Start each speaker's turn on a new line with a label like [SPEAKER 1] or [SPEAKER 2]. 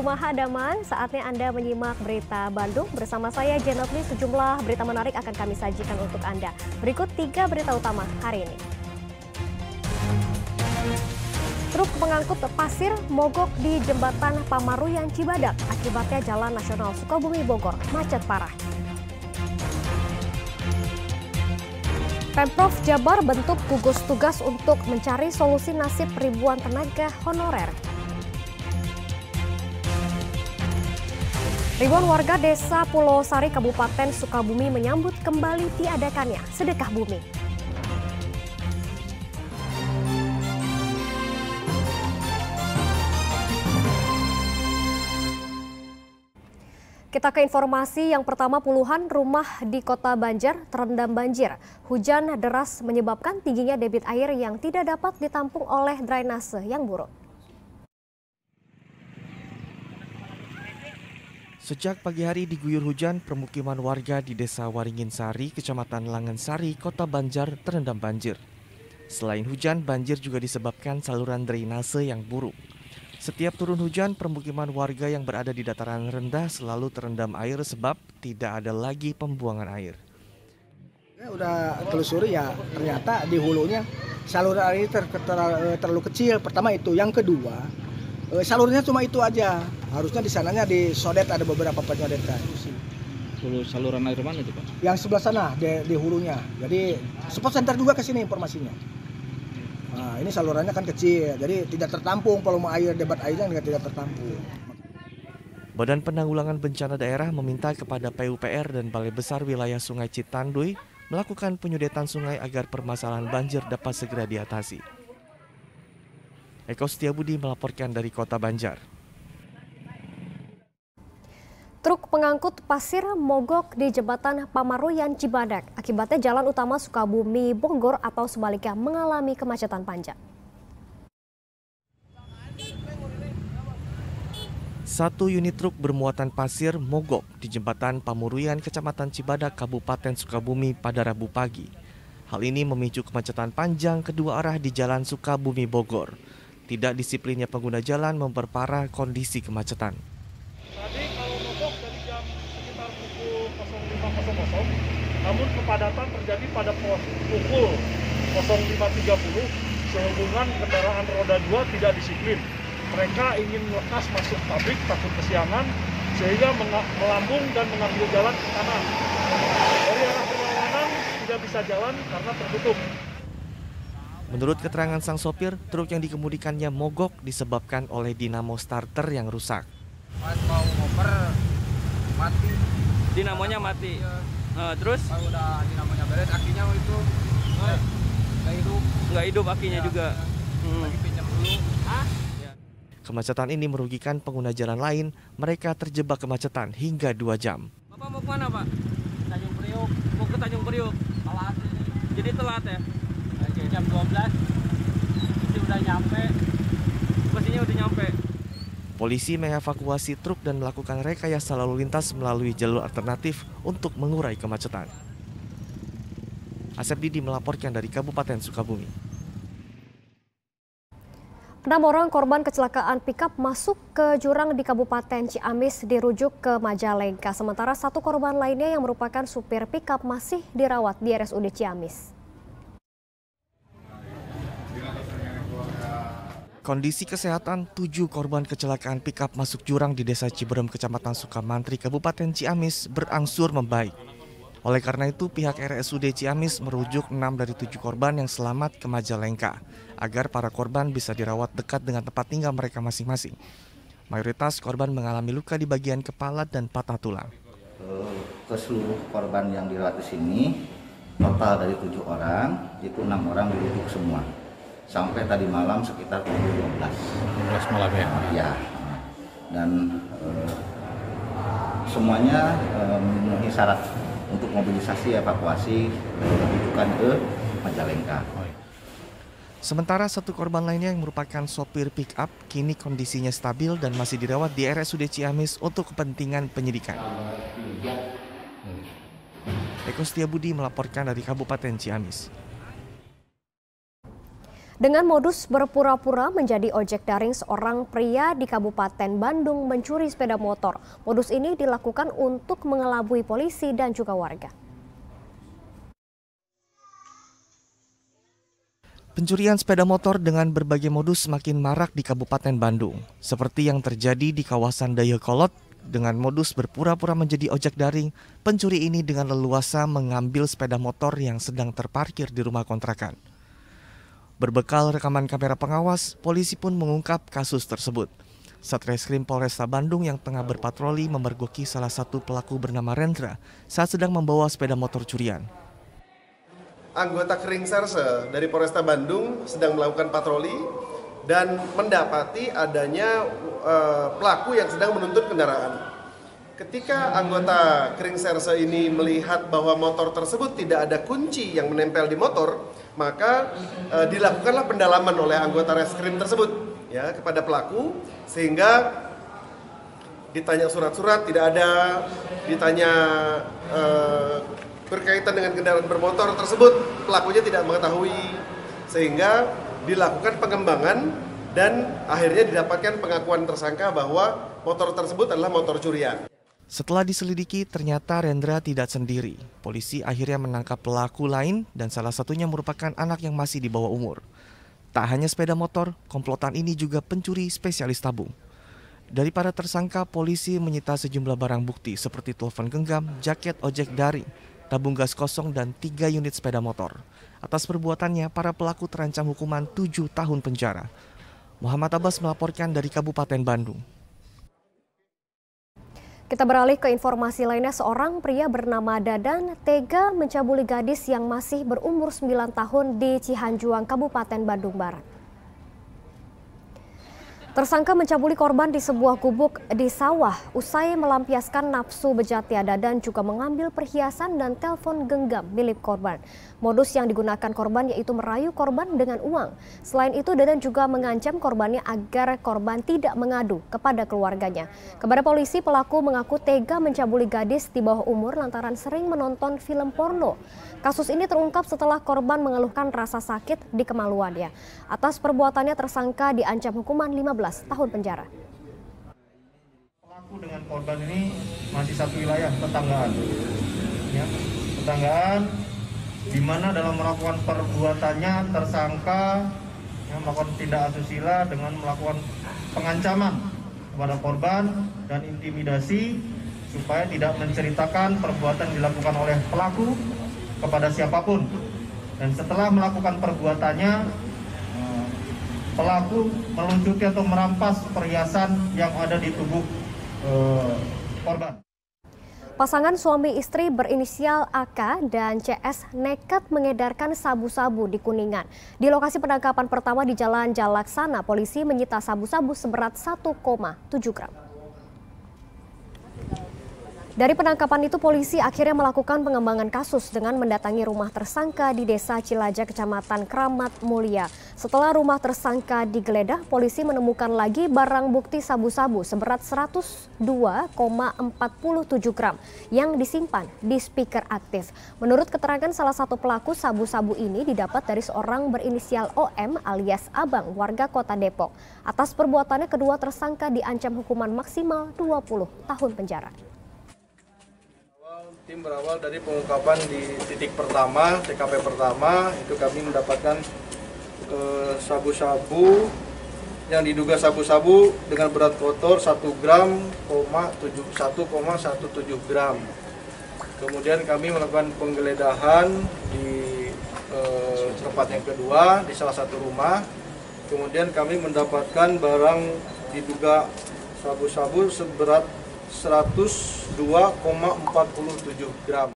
[SPEAKER 1] kumaha daman, saatnya Anda menyimak berita Bandung. Bersama saya Jenotli, sejumlah berita menarik akan kami sajikan untuk Anda. Berikut 3 berita utama hari ini. Truk pengangkut pasir mogok di jembatan Pamaruyan Cibadak. Akibatnya Jalan Nasional Sukabumi Bogor macet parah. Pemprov Jabar bentuk gugus tugas untuk mencari solusi nasib ribuan tenaga honorer. Ribuan warga desa Pulau Sari, Kabupaten Sukabumi menyambut kembali diadakannya sedekah bumi. Kita ke informasi yang pertama, puluhan rumah di Kota Banjar terendam banjir. Hujan deras menyebabkan tingginya debit air yang tidak dapat ditampung oleh drainase yang buruk.
[SPEAKER 2] Sejak pagi hari diguyur hujan, permukiman warga di Desa Waringin Sari, Kecamatan Langensari, Kota Banjar terendam banjir. Selain hujan, banjir juga disebabkan saluran drainase yang buruk. Setiap turun hujan, permukiman warga yang berada di dataran rendah selalu terendam air sebab tidak ada lagi pembuangan air.
[SPEAKER 3] Udah telusuri ya, ternyata di hulunya saluran air terlalu kecil. Pertama itu, yang kedua salurnya cuma itu aja. Harusnya di sananya disodet, ada beberapa penyodetan.
[SPEAKER 4] Hulu saluran air mana itu, Pak?
[SPEAKER 3] Yang sebelah sana di hulunya. Jadi support center juga ke sini informasinya. Nah, ini salurannya kan kecil, jadi tidak tertampung volume air, debat airnya tidak tertampung.
[SPEAKER 2] Badan Penanggulangan Bencana Daerah meminta kepada PUPR dan Balai Besar Wilayah Sungai Citanduy melakukan penyudetan sungai agar permasalahan banjir dapat segera diatasi. Eko Setiabudi melaporkan dari Kota Banjar.
[SPEAKER 1] Truk pengangkut pasir mogok di jembatan Pamaruyan Cibadak. Akibatnya jalan utama Sukabumi Bogor atau sebaliknya mengalami kemacetan panjang.
[SPEAKER 2] Satu unit truk bermuatan pasir mogok di jembatan Pamaruyan, Kecamatan Cibadak, Kabupaten Sukabumi pada Rabu pagi. Hal ini memicu kemacetan panjang kedua arah di Jalan Sukabumi Bogor. Tidak disiplinnya pengguna jalan memperparah kondisi kemacetan.
[SPEAKER 5] Tadi kalau mogok dari jam sekitar pukul 05.00, namun kepadatan terjadi pada pukul 05.30 sehubungan kendaraan roda 2 tidak disiplin. Mereka ingin melekas masuk pabrik takut kesiangan sehingga melambung dan mengambil jalan ke kanan. Dari arah berlawanan tidak bisa jalan karena tertutup.
[SPEAKER 2] Menurut keterangan sang sopir, truk yang dikemudikannya mogok disebabkan oleh dinamo starter yang rusak.
[SPEAKER 6] Pas mau ngoper mati,
[SPEAKER 4] Dinamonya mati. Terus
[SPEAKER 6] kalau udah dinamonya beres, akinya itu nggak hidup
[SPEAKER 4] akinya
[SPEAKER 6] ya,
[SPEAKER 4] juga.
[SPEAKER 6] Lagi pinjam dulu.
[SPEAKER 2] Kemacetan ini merugikan pengguna jalan lain. Mereka terjebak kemacetan hingga 2 jam.
[SPEAKER 4] Bapak mau kemana, Pak?
[SPEAKER 6] Tanjung Priok,
[SPEAKER 4] Mau ke Tanjung Priok.
[SPEAKER 6] telat ini.
[SPEAKER 4] Jadi telat ya?
[SPEAKER 6] Jam 12 ini udah nyampe.
[SPEAKER 4] Pastinya udah nyampe.
[SPEAKER 2] Polisi mengevakuasi truk dan melakukan rekayasa lalu lintas melalui jalur alternatif untuk mengurai kemacetan. Asep Didi melaporkan dari Kabupaten Sukabumi.
[SPEAKER 1] 6 orang korban kecelakaan pikap masuk ke jurang di Kabupaten Ciamis dirujuk ke Majalengka. Sementara 1 korban lainnya yang merupakan supir pikap masih dirawat di RSUD Ciamis.
[SPEAKER 2] Kondisi kesehatan 7 korban kecelakaan pikap masuk jurang di Desa Ciberem, Kecamatan Sukamantri, Kabupaten Ciamis berangsur membaik. Oleh karena itu, pihak RSUD Ciamis merujuk 6 dari 7 korban yang selamat ke Majalengka, agar para korban bisa dirawat dekat dengan tempat tinggal mereka masing-masing. Mayoritas korban mengalami luka di bagian kepala dan patah tulang.
[SPEAKER 7] Ke seluruh korban yang dirawat di sini, total dari 7 orang, itu 6 orang dirujuk semua. Sampai tadi malam sekitar pukul 12
[SPEAKER 4] malam ya?
[SPEAKER 7] Ya, dan semuanya memenuhi syarat untuk mobilisasi evakuasi rujukan ke Majalengka.
[SPEAKER 2] Sementara 1 korban lainnya yang merupakan sopir pick-up kini kondisinya stabil dan masih dirawat di RSUD Ciamis untuk kepentingan penyidikan. Eko Setiabudi melaporkan dari Kabupaten Ciamis.
[SPEAKER 1] Dengan modus berpura-pura menjadi ojek daring, seorang pria di Kabupaten Bandung mencuri sepeda motor. Modus ini dilakukan untuk mengelabui polisi dan juga warga.
[SPEAKER 2] Pencurian sepeda motor dengan berbagai modus semakin marak di Kabupaten Bandung. Seperti yang terjadi di kawasan Dayakolot, dengan modus berpura-pura menjadi ojek daring, pencuri ini dengan leluasa mengambil sepeda motor yang sedang terparkir di rumah kontrakan. Berbekal rekaman kamera pengawas, polisi pun mengungkap kasus tersebut. Satreskrim Polresta Bandung yang tengah berpatroli memergoki salah satu pelaku bernama Rendra saat sedang membawa sepeda motor curian.
[SPEAKER 8] Anggota Kering Serse dari Polresta Bandung sedang melakukan patroli dan mendapati adanya pelaku yang sedang menuntun kendaraan. Ketika anggota Kering Serse ini melihat bahwa motor tersebut tidak ada kunci yang menempel di motor, maka dilakukanlah pendalaman oleh anggota reskrim tersebut ya kepada pelaku, sehingga ditanya surat-surat tidak ada, ditanya berkaitan dengan kendaraan bermotor tersebut pelakunya tidak mengetahui, sehingga dilakukan pengembangan dan akhirnya didapatkan pengakuan tersangka bahwa motor tersebut adalah motor curian.
[SPEAKER 2] Setelah diselidiki, ternyata Rendra tidak sendiri. Polisi akhirnya menangkap pelaku lain dan salah satunya merupakan anak yang masih di bawah umur. Tak hanya sepeda motor, komplotan ini juga pencuri spesialis tabung. Dari para tersangka, polisi menyita sejumlah barang bukti seperti telepon genggam, jaket ojek daring, tabung gas kosong, dan 3 unit sepeda motor. Atas perbuatannya, para pelaku terancam hukuman 7 tahun penjara. Muhammad Abbas melaporkan dari Kabupaten Bandung.
[SPEAKER 1] Kita beralih ke informasi lainnya, seorang pria bernama Dadan tega mencabuli gadis yang masih berumur 9 tahun di Cihanjuang, Kabupaten Bandung Barat. Tersangka mencabuli korban di sebuah gubuk di sawah. Usai melampiaskan nafsu bejatnya, Dadan juga mengambil perhiasan dan telepon genggam milik korban. Modus yang digunakan korban yaitu merayu korban dengan uang. Selain itu, Dadan juga mengancam korbannya agar korban tidak mengadu kepada keluarganya. Kepada polisi, pelaku mengaku tega mencabuli gadis di bawah umur lantaran sering menonton film porno. Kasus ini terungkap setelah korban mengeluhkan rasa sakit di kemaluannya. Atas perbuatannya, tersangka diancam hukuman 15 tahun penjara.
[SPEAKER 5] Pelaku dengan korban ini masih satu wilayah tetanggaan, ya, tetanggaan di mana dalam melakukan perbuatannya tersangka yang melakukan tindak asusila dengan melakukan pengancaman kepada korban dan intimidasi supaya tidak menceritakan perbuatan dilakukan oleh pelaku kepada siapapun. Dan setelah melakukan perbuatannya, pelaku melucuti atau merampas perhiasan yang ada di tubuh korban.
[SPEAKER 1] Pasangan suami istri berinisial AK dan CS nekat mengedarkan sabu-sabu di Kuningan. Di lokasi penangkapan pertama di Jalan Jalaksana, polisi menyita sabu-sabu seberat 1,7 gram. Dari penangkapan itu, polisi akhirnya melakukan pengembangan kasus dengan mendatangi rumah tersangka di Desa Cilaja, Kecamatan Kramat Mulia. Setelah rumah tersangka digeledah, polisi menemukan lagi barang bukti sabu-sabu seberat 102,47 gram yang disimpan di speaker aktif. Menurut keterangan salah satu pelaku, sabu-sabu ini didapat dari seorang berinisial OM alias Abang, warga Kota Depok. Atas perbuatannya, kedua tersangka diancam hukuman maksimal 20 tahun penjara.
[SPEAKER 9] Tim berawal dari pengungkapan di titik pertama, TKP pertama, itu kami mendapatkan sabu-sabu yang diduga sabu-sabu dengan berat kotor 1,17 gram. Kemudian kami melakukan penggeledahan di tempat yang kedua di salah satu rumah. Kemudian kami mendapatkan barang diduga sabu-sabu seberat 102,47 gram.